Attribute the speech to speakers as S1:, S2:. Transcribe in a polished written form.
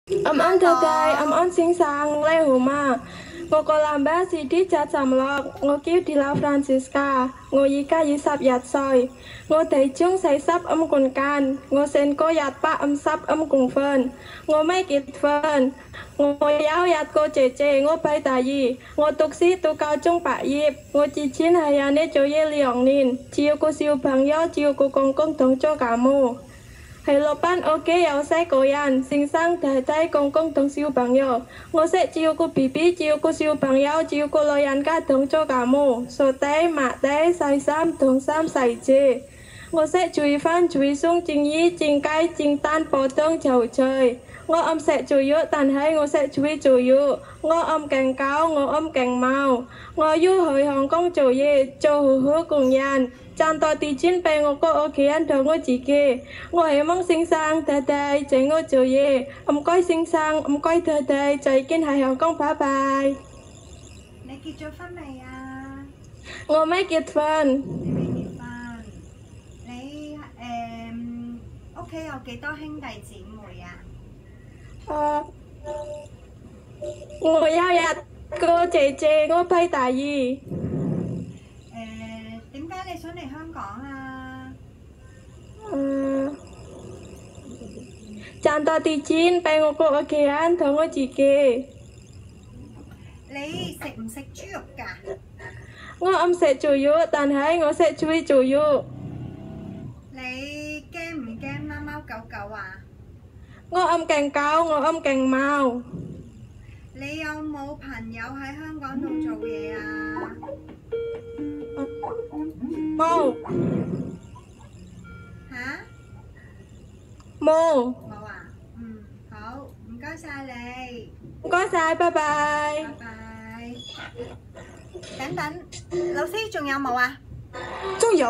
S1: 暗安弟弟，暗安先生，你好嗎？我個男爸是啲扎浸樂，我叫 Dila Francisca，我而家21歲，我哋中40âm còn can，我先có nhạt 30 âm cùng phân，我未結婚，我有一個姐姐，我排第二，我讀書讀高中畢業，我之前喺人哋做嘢2年，照顧小朋友，照顧公公同做家務。喺落班屋企有4個人，先生太太公公同小朋友。我識照顧 BB， 照顧小朋友，照顧老人家同做家務，掃地、抹地、洗衫、燙衫、洗車。我識煮飯、煮餸、蒸魚、蒸雞、蒸蛋、煲湯、炒菜。我唔識煮肉，但係我識煮肉。我唔驚狗，我唔驚貓。我要去香港做嘢，做好好工人。賺多啲錢俾我個屋企人同我自己。我希望先生太太請我做嘢。唔該先生，唔該太太，再見喺香港，拜拜。
S2: 你結咗婚未啊？
S1: 我未結婚。
S2: 你未結婚？你屋企有幾多兄弟姊妹啊？
S1: 我有一個姐姐，我排第二。
S2: 點解你想嚟香港啊？
S1: 賺多啲錢俾我個屋企人同我自己。
S2: 你食唔食豬肉㗎？
S1: 我唔食豬肉，但係我識煮豬肉。
S2: 你驚唔驚貓貓狗狗啊？
S1: 我唔驚狗，我唔驚貓。
S2: 你有冇朋友喺香港度做嘢啊？
S1: 冇。
S2: 嚇？
S1: 冇。
S2: 冇啊？好，唔該晒你。
S1: 唔該晒，拜拜。
S2: 拜拜。等等，老師仲有冇啊？
S1: 仲有。